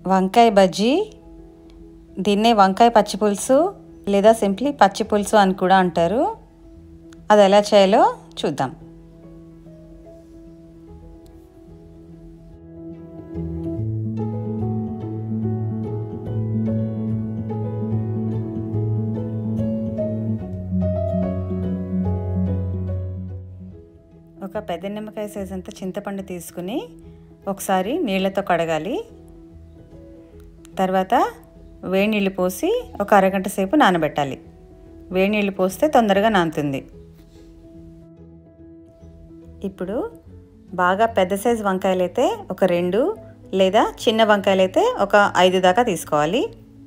వంకాయ బజ్జీ, దీన్నే వంకాయ పచ్చిపులుసు లేదా సింప్లీ పచ్చిపులుసు అని కూడా అంటారు. అది ఎలా చేయాలో చూద్దాం. ఒక పెద్ద నిమ్మకాయ సైజ్ అంత చింతపండు తీసుకుని ఒకసారి నీళ్ళతో కడగాలి. తర్వాత వేడి నీళ్ళు పోసి ఒక అరగంట సేపు నానబెట్టాలి. వేడి నీళ్ళు పోస్తే తొందరగా నానుతుంది. ఇప్పుడు బాగా పెద్ద సైజు వంకాయలు అయితే ఒక 2 లేదా చిన్న వంకాయలు అయితే ఒక 5 దాకా తీసుకోవాలి.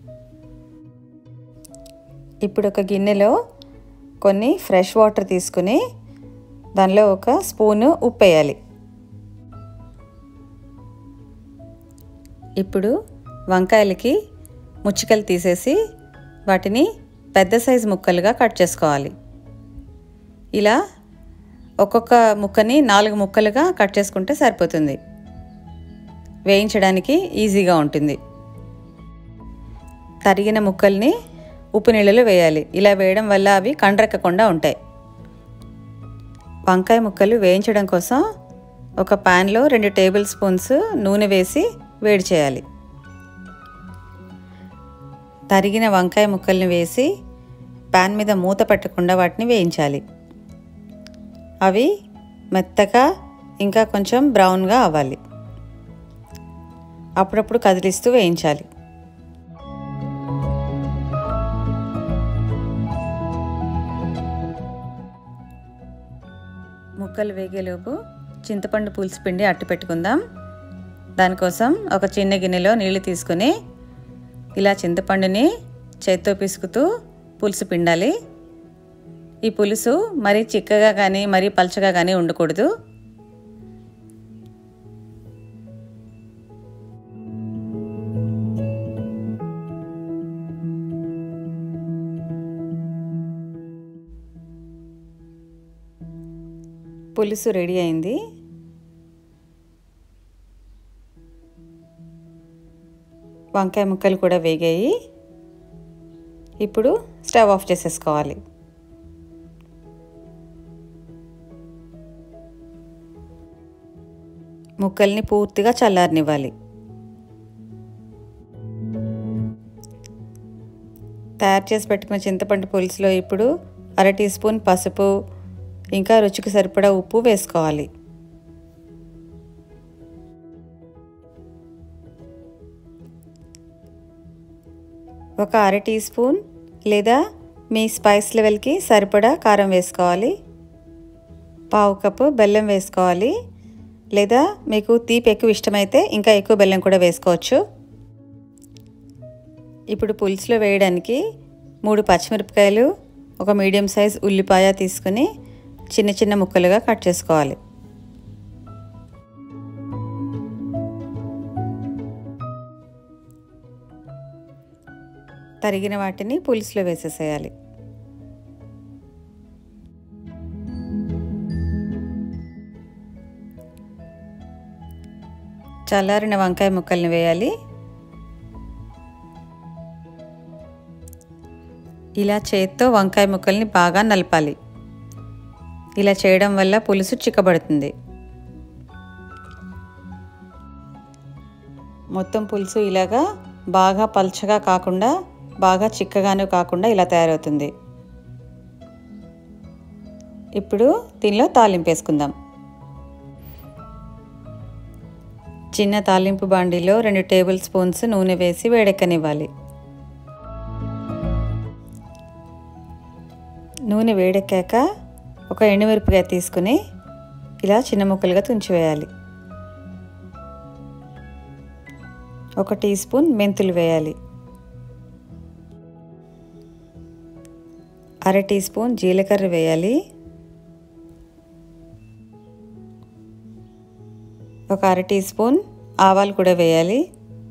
ఇప్పుడు ఒక గిన్నెలో కొన్ని ఫ్రెష్ వాటర్ తీసుకుని దానిలో ఒక స్పూను ఉప్పు వేయాలి. ఇప్పుడు వంకాయలకి ముచ్చికలు తీసేసి వాటిని పెద్ద సైజు ముక్కలుగా కట్ చేసుకోవాలి. ఇలా ఒక్కొక్క ముక్కని 4 ముక్కలుగా కట్ చేసుకుంటే సరిపోతుంది. వేయించడానికి ఈజీగా ఉంటుంది. తరిగిన ముక్కల్ని ఉప్పు నీళ్ళలో వేయాలి. ఇలా వేయడం వల్ల అవి కండ్రెక్కకుండా ఉంటాయి. వంకాయ ముక్కలు వేయించడం కోసం ఒక ప్యాన్లో 2 టేబుల్ స్పూన్స్ నూనె వేసి వేడి చేయాలి. తరిగిన వంకాయ ముక్కల్ని వేసి ప్యాన్ మీద మూత పెట్టకుండా వాటిని వేయించాలి. అవి మెత్తగా ఇంకా కొంచెం బ్రౌన్గా అవ్వాలి. అప్పుడప్పుడు కదిలిస్తూ వేయించాలి. ముక్కలు వేగేలోపు చింతపండు పులుసు పిండి అట్టు పెట్టుకుందాం. దానికోసం ఒక చిన్న గిన్నెలో నీళ్లు తీసుకుని ఇలా చింతపండుని చేత్తో పిసుకుతూ పులుసు పిండాలి. ఈ పులుసు మరీ చిక్కగా కానీ మరీ పల్చగా కానీ ఉండకూడదు. పులుసు రెడీ అయింది. వంకాయ ముక్కలు కూడా వేగాయి. ఇప్పుడు స్టవ్ ఆఫ్ చేసేసుకోవాలి. ముక్కల్ని పూర్తిగా చల్లారనివ్వాలి. తయారు చేసి పెట్టుకున్న చింతపండు పులుసులో ఇప్పుడు 1/2 టీ స్పూన్ పసుపు ఇంకా రుచికి సరిపడా ఉప్పు వేసుకోవాలి. ఒక 1/2 టీ స్పూన్ లేదా మీ స్పైస్ లెవెల్కి సరిపడా కారం వేసుకోవాలి. 1/2 కప్పు బెల్లం వేసుకోవాలి. లేదా మీకు తీపి ఎక్కువ ఇష్టమైతే ఇంకా ఎక్కువ బెల్లం కూడా వేసుకోవచ్చు. ఇప్పుడు పులుసులో వేయడానికి 3 పచ్చిమిరపకాయలు, ఒక మీడియం సైజ్ ఉల్లిపాయ తీసుకుని చిన్న చిన్న ముక్కలుగా కట్ చేసుకోవాలి. తరిగిన వాటిని పులుసులో వేసేసేయాలి. చల్లారిన వంకాయ ముక్కల్ని వేయాలి. ఇలా చేత్తో వంకాయ ముక్కల్ని బాగా నలపాలి. ఇలా చేయడం వల్ల పులుసు చిక్కబడుతుంది. మొత్తం పులుసు ఇలాగా బాగా పల్చగా కాకుండా బాగా చిక్కగాను కాకుండా ఇలా తయారవుతుంది. ఇప్పుడు దీనిలో తాలింపు వేసుకుందాం. చిన్న తాలింపు బాండీలో 2 టేబుల్ స్పూన్స్ నూనె వేసి వేడెక్కనివ్వాలి. నూనె వేడెక్కాక ఒక ఎండుమిరపకాయ తీసుకుని ఇలా చిన్న ముక్కలుగా తుంచివేయాలి. 1 టీ స్పూన్ మెంతులు వేయాలి. 1/2 టీ స్పూన్ జీలకర్ర వేయాలి. ఒక 1/2 టీ స్పూన్ ఆవాలు కూడా వేయాలి.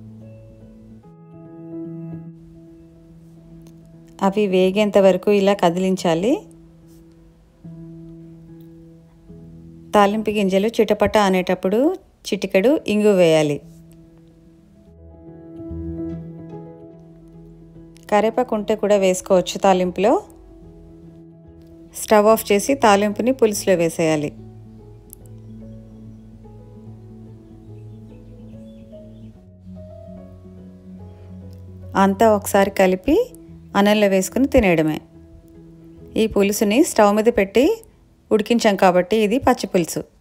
అవి వేగేంత వరకు ఇలా కదిలించాలి. తాలింపు గింజలు చిటపట అనేటప్పుడు చిటికెడు ఇంగు వేయాలి. కరివేపాకు ఉంటే కూడా వేసుకోవచ్చు తాలింపులో. స్టవ్ ఆఫ్ చేసి తాలింపుని పులుసులో వేసేయాలి. అంతా ఒకసారి కలిపి అన్నంలో వేసుకుని తినేయడమే. ఈ పులుసుని స్టవ్ మీద పెట్టి ఉడికించాం కాబట్టి ఇది పచ్చి పులుసు.